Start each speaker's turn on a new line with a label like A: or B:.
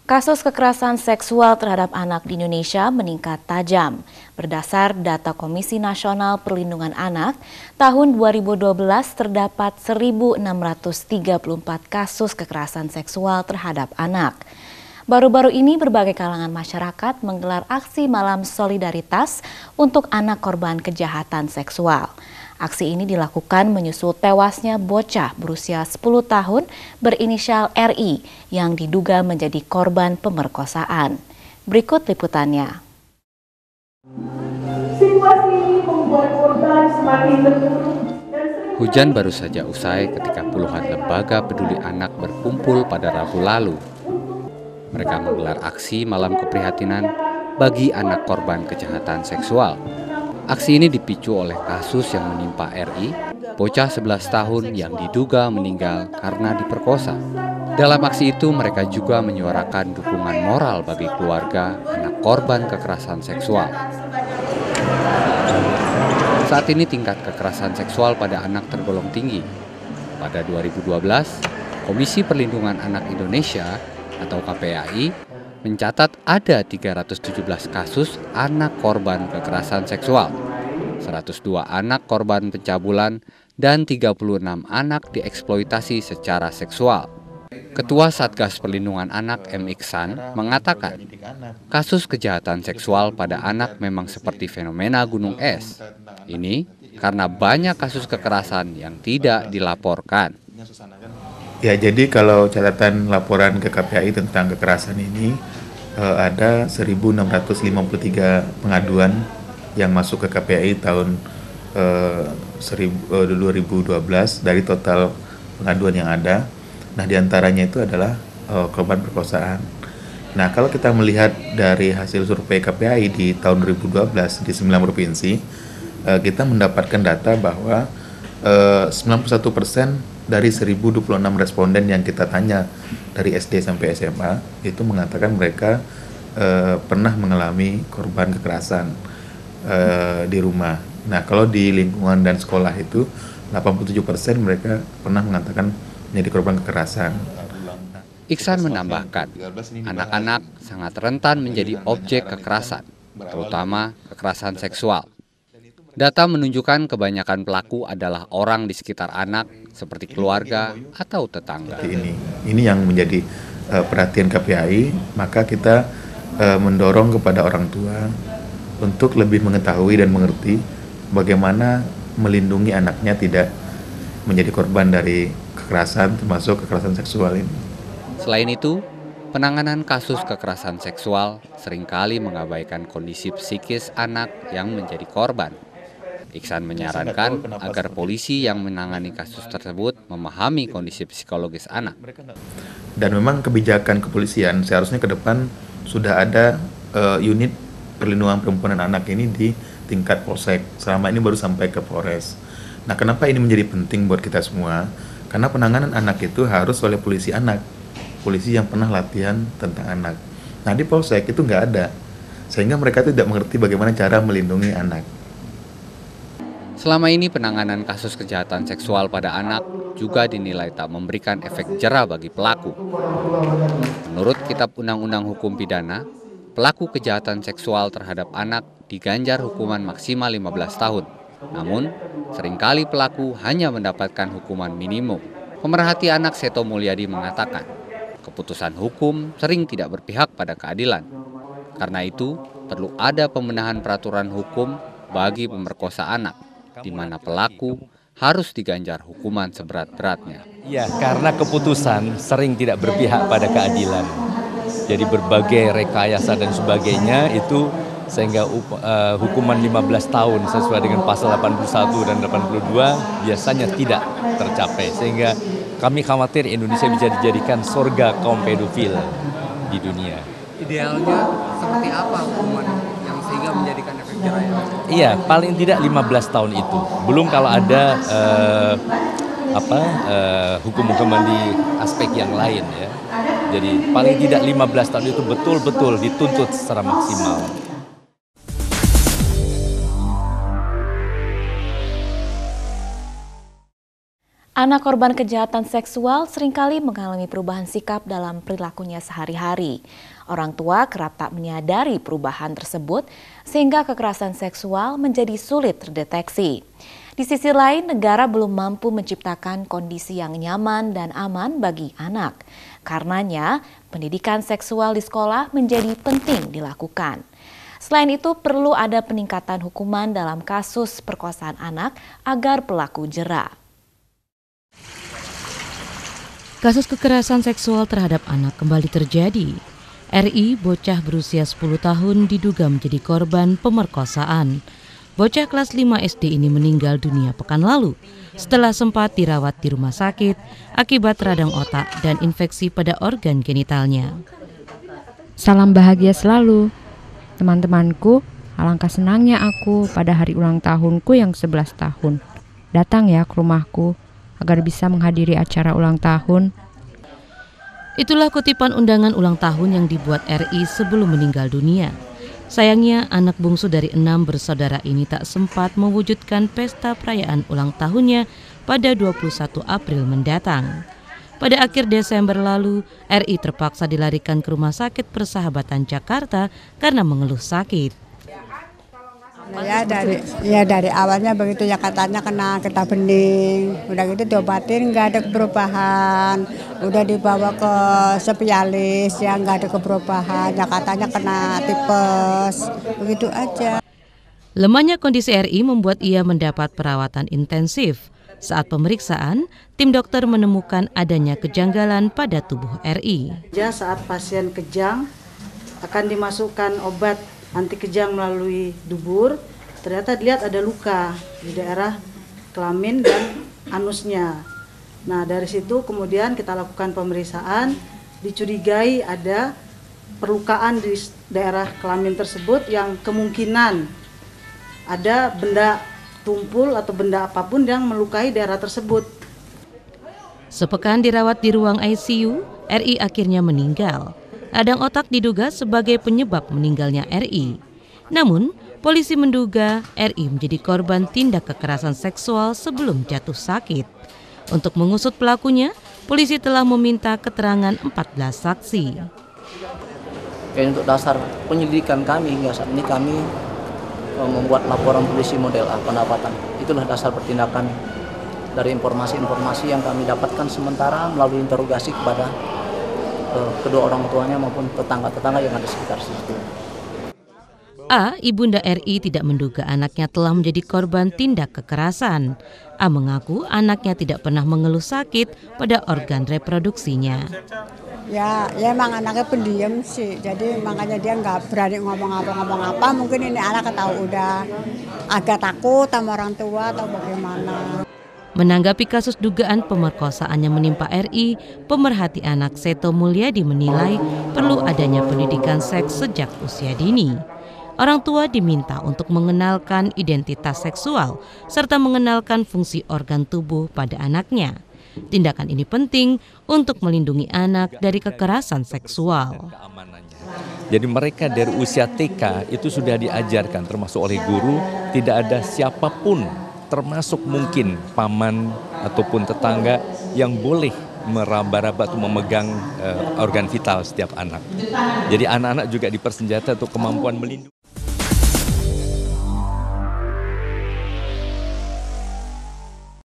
A: Kasus kekerasan seksual terhadap anak di Indonesia meningkat tajam. Berdasar data Komisi Nasional Perlindungan Anak, tahun 2012 terdapat 1.634 kasus kekerasan seksual terhadap anak. Baru-baru ini berbagai kalangan masyarakat menggelar aksi malam solidaritas untuk anak korban kejahatan seksual. Aksi ini dilakukan menyusul tewasnya bocah berusia 10 tahun berinisial RI yang diduga menjadi korban pemerkosaan. Berikut liputannya.
B: Hujan baru saja usai ketika puluhan lembaga peduli anak berkumpul pada Rabu lalu. Mereka menggelar aksi malam keprihatinan bagi anak korban kejahatan seksual. Aksi ini dipicu oleh kasus yang menimpa RI, bocah 11 tahun yang diduga meninggal karena diperkosa. Dalam aksi itu mereka juga menyuarakan dukungan moral bagi keluarga anak korban kekerasan seksual. Saat ini tingkat kekerasan seksual pada anak tergolong tinggi. Pada 2012, Komisi Perlindungan Anak Indonesia atau KPAI mencatat ada 317 kasus anak korban kekerasan seksual, 102 anak korban pencabulan, dan 36 anak dieksploitasi secara seksual. Ketua Satgas Perlindungan Anak M. Iksan mengatakan, kasus kejahatan seksual pada anak memang seperti fenomena gunung es. Ini karena banyak kasus kekerasan yang tidak dilaporkan.
C: Ya, jadi kalau catatan laporan ke KPAI tentang kekerasan ini ada 1.653 pengaduan yang masuk ke KPAI tahun 2012 dari total pengaduan yang ada. Nah, diantaranya itu adalah korban perkosaan. Nah, kalau kita melihat dari hasil survei KPAI di tahun 2012 di 9 provinsi, kita mendapatkan data bahwa 91% dari 1.026 responden yang kita tanya dari SD sampai SMA itu mengatakan mereka pernah mengalami korban kekerasan di rumah. Nah, kalau di lingkungan dan sekolah itu 87% mereka pernah mengatakan menjadi korban kekerasan.
B: Iksan menambahkan, anak-anak sangat rentan menjadi objek kekerasan, terutama kekerasan seksual. Data menunjukkan kebanyakan pelaku adalah orang di sekitar anak, seperti keluarga atau tetangga.
C: Ini yang menjadi perhatian KPAI, maka kita mendorong kepada orang tua untuk lebih mengetahui dan mengerti bagaimana melindungi anaknya tidak menjadi korban dari kekerasan, termasuk kekerasan seksual ini.
B: Selain itu, penanganan kasus kekerasan seksual seringkali mengabaikan kondisi psikis anak yang menjadi korban. Iksan menyarankan agar polisi yang menangani kasus tersebut memahami kondisi psikologis anak.
C: Dan memang kebijakan kepolisian seharusnya ke depan sudah ada unit perlindungan perempuan dan anak ini di tingkat polsek. Selama ini baru sampai ke Polres. Nah, kenapa ini menjadi penting buat kita semua? Karena penanganan anak itu harus oleh polisi anak, polisi yang pernah latihan tentang anak. Nah, di polsek itu nggak ada, sehingga mereka tidak mengerti bagaimana cara melindungi anak.
B: Selama ini penanganan kasus kejahatan seksual pada anak juga dinilai tak memberikan efek jera bagi pelaku. Menurut Kitab Undang-Undang Hukum Pidana, pelaku kejahatan seksual terhadap anak diganjar hukuman maksimal 15 tahun. Namun, seringkali pelaku hanya mendapatkan hukuman minimum. Pemerhati anak Seto Mulyadi mengatakan, keputusan hukum sering tidak berpihak pada keadilan. Karena itu, perlu ada pembenahan peraturan hukum bagi pemerkosa anak, di mana pelaku harus diganjar hukuman seberat-beratnya.
D: Ya, karena keputusan sering tidak berpihak pada keadilan. Jadi berbagai rekayasa dan sebagainya itu sehingga hukuman 15 tahun sesuai dengan pasal 81 dan 82 biasanya tidak tercapai. Sehingga kami khawatir Indonesia bisa dijadikan surga kaum pedofil di dunia.
E: Idealnya seperti apa hukuman yang sehingga menjadikan efek jera?
D: Iya, paling tidak 15 tahun itu. Belum kalau ada hukum-hukuman di aspek yang lain ya. Jadi paling tidak 15 tahun itu betul-betul dituntut secara maksimal.
A: Anak korban kejahatan seksual seringkali mengalami perubahan sikap dalam perilakunya sehari-hari. Orang tua kerap tak menyadari perubahan tersebut sehingga kekerasan seksual menjadi sulit terdeteksi. Di sisi lain, negara belum mampu menciptakan kondisi yang nyaman dan aman bagi anak. Karenanya, pendidikan seksual di sekolah menjadi penting dilakukan. Selain itu, perlu ada peningkatan hukuman dalam kasus perkosaan anak agar pelaku jera.
F: Kasus kekerasan seksual terhadap anak kembali terjadi. RI, bocah berusia 10 tahun diduga menjadi korban pemerkosaan. Bocah kelas 5 SD ini meninggal dunia pekan lalu setelah sempat dirawat di rumah sakit akibat radang otak dan infeksi pada organ genitalnya.
G: Salam bahagia selalu, teman-temanku. Alangkah senangnya aku pada hari ulang tahunku yang 11 tahun. Datang ya ke rumahku agar bisa menghadiri acara ulang tahun.
F: Itulah kutipan undangan ulang tahun yang dibuat RI sebelum meninggal dunia. Sayangnya, anak bungsu dari 6 bersaudara ini tak sempat mewujudkan pesta perayaan ulang tahunnya pada 21 April mendatang. Pada akhir Desember lalu, RI terpaksa dilarikan ke Rumah Sakit Persahabatan Jakarta karena mengeluh sakit.
H: Dari awalnya begitu ya, katanya kena getah bening, udah gitu diobatin nggak ada perubahan, udah dibawa ke spesialis ya nggak ada perubahan, ya katanya kena tipes, begitu aja.
F: Lemahnya kondisi RI membuat ia mendapat perawatan intensif. Saat pemeriksaan, tim dokter menemukan adanya kejanggalan pada tubuh RI.
I: Saat pasien kejang akan dimasukkan obat anti kejang melalui dubur, ternyata dilihat ada luka di daerah kelamin dan anusnya. Nah, dari situ kemudian kita lakukan pemeriksaan, dicurigai ada perlukaan di daerah kelamin tersebut yang kemungkinan ada benda tumpul atau benda apapun yang melukai daerah tersebut.
F: Sepekan dirawat di ruang ICU, RI akhirnya meninggal. Radang otak diduga sebagai penyebab meninggalnya RI. Namun, polisi menduga RI menjadi korban tindak kekerasan seksual sebelum jatuh sakit. Untuk mengusut pelakunya, polisi telah meminta keterangan 14 saksi.
J: Untuk dasar penyelidikan kami hingga saat ini kami membuat laporan polisi model A pendapatan. Itulah dasar pertindakan dari informasi-informasi yang kami dapatkan sementara melalui interogasi kepada kedua orang tuanya maupun tetangga-tetangga yang ada sekitar situ.
F: A, ibunda RI tidak menduga anaknya telah menjadi korban tindak kekerasan. A mengaku anaknya tidak pernah mengeluh sakit pada organ reproduksinya.
H: Ya emang anaknya pendiam sih, jadi makanya dia nggak berani ngomong apa. Mungkin ini anak tahu udah agak takut sama orang tua atau bagaimana.
F: Menanggapi kasus dugaan pemerkosaan yang menimpa RI, pemerhati anak Seto Mulyadi menilai perlu adanya pendidikan seks sejak usia dini. Orang tua diminta untuk mengenalkan identitas seksual serta mengenalkan fungsi organ tubuh pada anaknya. Tindakan ini penting untuk melindungi anak dari kekerasan seksual.
D: Jadi mereka dari usia TK itu sudah diajarkan termasuk oleh guru, tidak ada siapapun termasuk mungkin paman ataupun tetangga yang boleh meraba-raba atau memegang organ vital setiap anak. Jadi anak-anak juga dipersenjatai untuk kemampuan melindungi.